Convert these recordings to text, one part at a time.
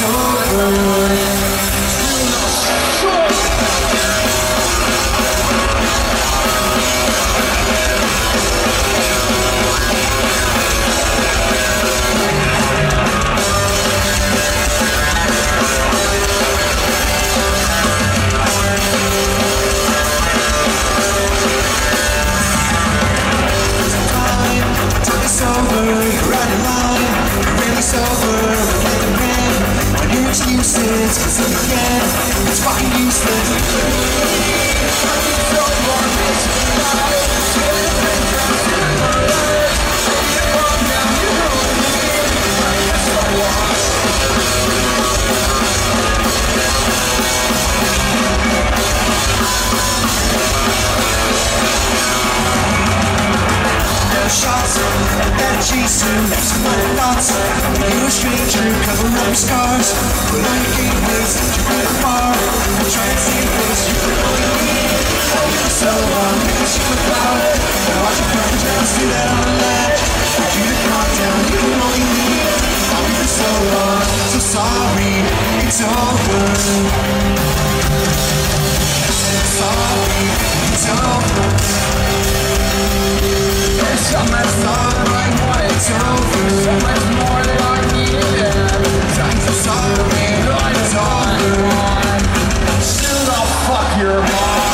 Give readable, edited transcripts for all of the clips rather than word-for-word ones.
it's over. Excuses, cause in the end, it's fucking useless. Shots, energy soon, that's my thoughts. You're a stranger, cover up your scars. Put on your gateways, that you go far. Try and see this, you can only need. Oh, you're so long, because you were power. Now watch your friends down, see that on the ledge. If you to calm down, you can only need. I'll be for so long, so sorry, it's over. Sorry, it's over. There's so much more I wanted to over. So much more that I needed. I'm so sorry, it's over. Shoot, I'll fuck your mom.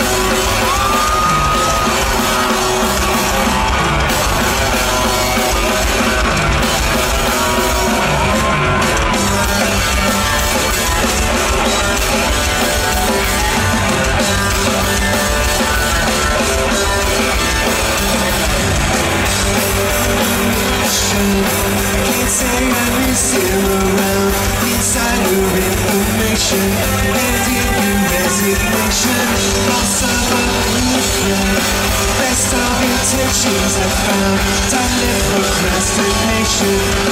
Still around, insider information, handing you resignation, loss of illusion. Best of intentions I found, time for procrastination.